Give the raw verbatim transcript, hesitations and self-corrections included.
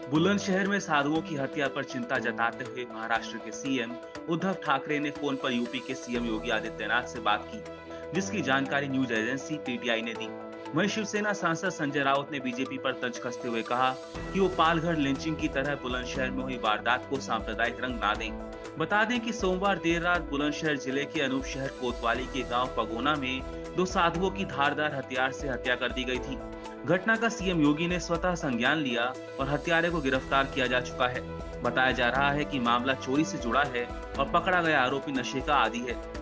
बुलंदशहर में साधुओं की हत्या पर चिंता जताते हुए महाराष्ट्र के सीएम उद्धव ठाकरे ने फोन पर यूपी के सीएम योगी आदित्यनाथ से बात की, जिसकी जानकारी न्यूज एजेंसी पीटीआई ने दी। वहीं शिवसेना सांसद संजय राउत ने बीजेपी पर तंज कसते हुए कहा कि वो पालघर लिंचिंग की तरह बुलंदशहर में हुई वारदात को सांप्रदायिक रंग ना दें। बता दें कि सोमवार देर रात बुलंदशहर जिले के अनूप शहर कोतवाली के गांव पगोना में दो साधुओं की धारदार हथियार से हत्या कर दी गई थी। घटना का सीएम योगी ने स्वतः संज्ञान लिया और हत्यारे को गिरफ्तार किया जा चुका है। बताया जा रहा है कि मामला चोरी से जुड़ा है और पकड़ा गया आरोपी नशे का आदी है।